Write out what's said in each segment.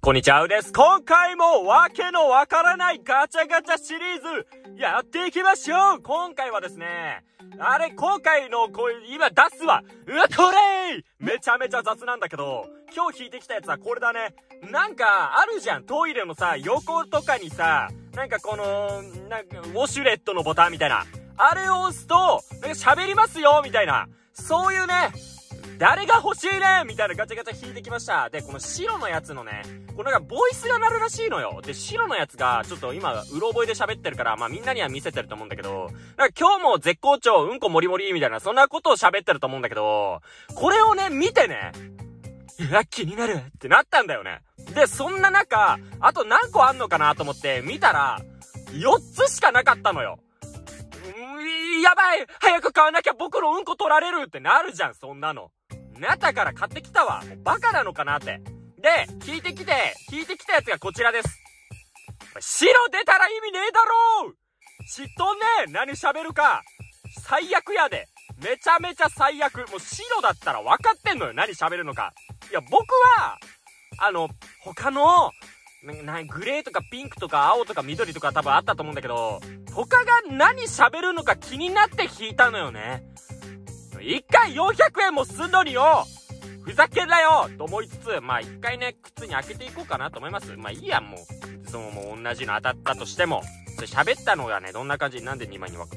こんにちは、うです。今回もわけのわからないガチャガチャシリーズやっていきましょう。今回はですね、今回の今出すわ。これめちゃめちゃ雑なんだけど、今日引いてきたやつはこれだね。なんかあるじゃん、トイレのさ、横とかにさ、なんかウォシュレットのボタンみたいな。あれを押すと、喋りますよみたいな。そういうね、誰が欲しいねみたいなガチャガチャ引いてきました。で、この白のやつのね、これなんかボイスが鳴るらしいのよ。で、白のやつが、ちょっと今、うろ覚えで喋ってるから、まあみんなには見せてると思うんだけど、なんか今日も絶好調、うんこもりもりみたいな、そんなことを喋ってると思うんだけど、これをね、見てね、いや、気になるってなったんだよね。で、そんな中、あと何個あんのかなと思って見たら、4つしかなかったのよ。やばい早く買わなきゃ僕のうんこ取られるってなるじゃん、そんなの。なったから買ってきたわ。もうバカなのかなって。で、引いてきたやつがこちらです。白出たら意味ねえだろう。知っとんねえ。何喋るか。最悪やで。めちゃめちゃ最悪。もう白だったら分かってんのよ。何喋るのか。いや、僕は、他の、グレーとかピンクとか青とか緑とか多分あったと思うんだけど、他が何喋るのか気になって引いたのよね。1回400円もすんのによ、ふざけんなよと思いつつ、まあ1回ね、靴に開けていこうかなと思います。まあいいやん、もう。もう同じの当たったとしても。喋ったのがね、どんな感じ、なんで2枚に分かる？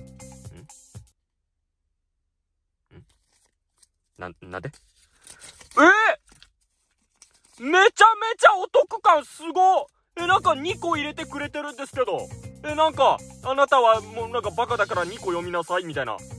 なんで？めちゃめちゃお得感すご！なんか2個入れてくれてるんですけど。なんか、あなたはもうなんかバカだから2個読みなさいみたいな。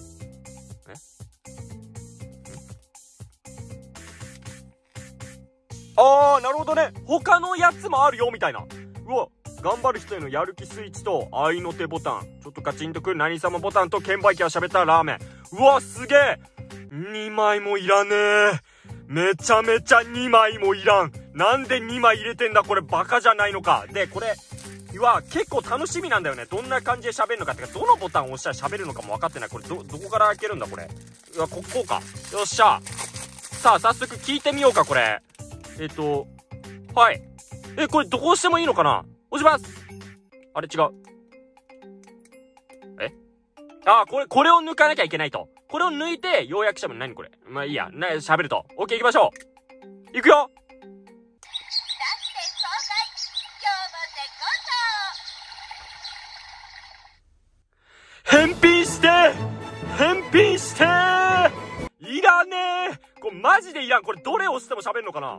なるほどね。他のやつもあるよみたいな。うわ、頑張る人へのやる気スイッチと愛の手ボタン、ちょっとガチンとくる何様ボタンと券売機は喋ったらラーメン。うわ、すげえ。2枚もいらねえ。めちゃめちゃ2枚もいらん。なんで2枚入れてんだこれ、バカじゃないのか。で、これ結構楽しみなんだよね。どんな感じで喋るのかってか、どのボタンを押したら喋るのかも分かってない。これどこから開けるんだこれ。うわ、こうか。よっしゃ。さあ、早速聞いてみようか、これ。はい。これどうしてもいいのかな？押します。あれ違う。これを抜かなきゃいけないと。これを抜いて、ようやく喋る。何これ？まあいいや。喋ると。オッケー行きましょう。行くよ！返品していらねえ。これマジでいらん。これどれ押しても喋るのかな？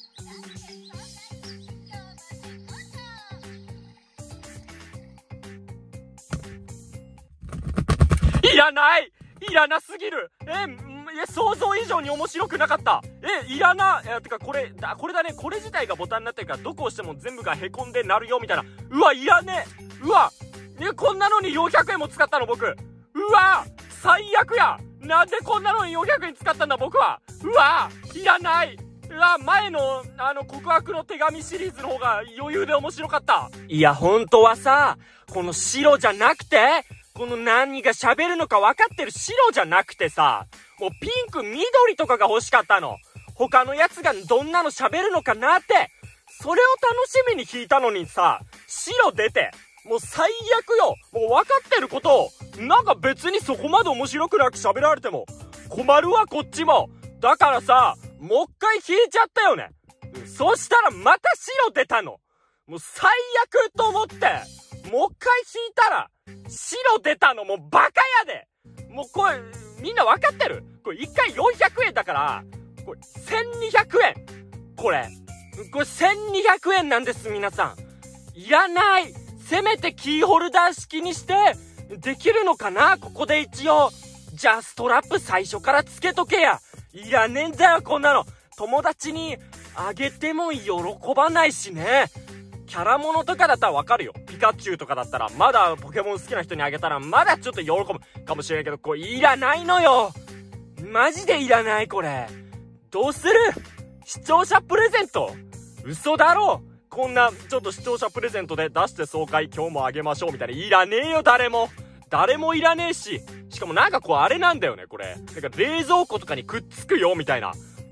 いらなすぎる。想像以上に面白くなかった。いらな。てかこれだね。これ自体がボタンになってるから、どこ押しても全部が凹んでなるよみたいな。うわ、いらねえ。うわ、こんなのに400円も使ったの僕。うわ、最悪や。なんでこんなのに400円使ったんだ僕は。うわ、いらない。うわ、前の告白の手紙シリーズの方が余裕で面白かった。いや、本当はさ、この白じゃなくて、この何が喋るのか分かってる白じゃなくてさ、もうピンク緑とかが欲しかったの。他のやつがどんなの喋るのかなって、それを楽しみに引いたのにさ、白出て、もう最悪よ。もう分かってることを、なんか別にそこまで面白くなく喋られても困るわこっちも。だからさ、もう一回引いちゃったよね。そしたらまた白出たの。もう最悪と思って、もう一回引いたら、白出たの。もうバカやで。もうこれ、みんな分かってる？これ1回400円だから、これ1200円。これ1200円なんです、皆さん。いらない。せめてキーホルダー式にして、できるのかな？ここで一応。じゃあストラップ最初からつけとけや。いらねえんだよ、こんなの。友達にあげても喜ばないしね。キャラモノとかだったらわかるよ。ピカチュウとかだったら、まだポケモン好きな人にあげたら、まだちょっと喜ぶかもしれないけど、これいらないのよ。マジでいらない、これ。どうする？視聴者プレゼント？嘘だろ？こんな、ちょっと視聴者プレゼントで出して爽快今日もあげましょうみたいな。いらねえよ、誰もいらねえし。しかもなんかあれなんだよね、これ。なんか冷蔵庫とかにくっつくよ、みたいな。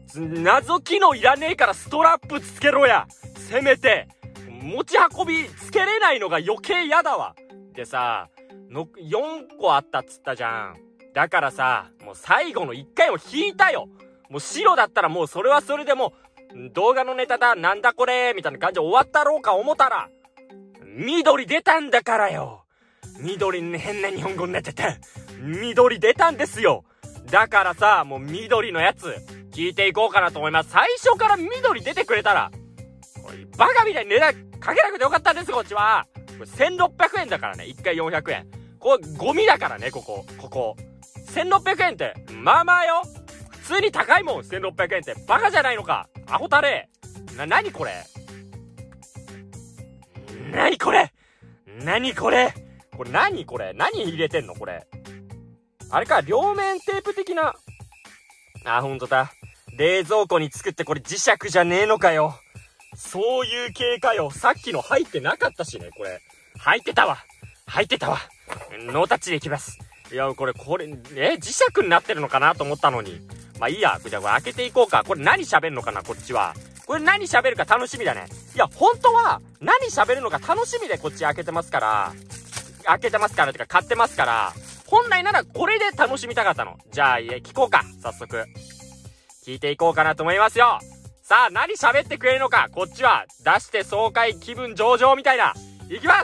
謎機能いらねえからストラップつけろや。せめて。持ち運びつけれないのが余計嫌だわ。でさ、4個あったっつったじゃん。だからさ、もう最後の1回も引いたよ。もう白だったらもうそれはそれでもう、動画のネタだ、なんだこれみたいな感じで終わったろうか思ったら、緑出たんだからよ。緑に変な日本語になってて。緑出たんですよ。だからさ、もう緑のやつ、聞いていこうかなと思います。最初から緑出てくれたら、これバカみたいに値段かけなくてよかったんです、こっちは。これ1600円だからね、1回400円。これゴミだからね、ここ。1600円って、まあまあよ。普通に高いもん、1600円って。バカじゃないのか。アホたれ。何これ何これ何これこれ何これ何入れてんのこれ。あれか、両面テープ的な。あ、ほんとだ。冷蔵庫に作ってこれ磁石じゃねえのかよ。そういう系かよ。さっきの入ってなかったしね、これ。入ってたわ。ノータッチでいきます。いや、これ、磁石になってるのかなと思ったのに。まあいいや。じゃあこれ開けていこうか。これ何喋るのかな、こっちは。これ何喋るか楽しみだね。いや、本当は、何喋るのか楽しみでこっち開けてますから、てか買ってますから、本来ならこれで楽しみたかったの。じゃあ、聞こうか。早速。聞いていこうかなと思いますよ。さあ、何喋ってくれるのか。こっちは、出して爽快気分上々みたいな。いきます。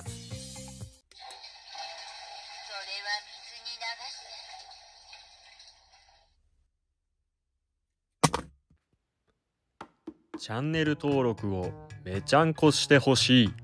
チャンネル登録をめちゃんこしてほしい。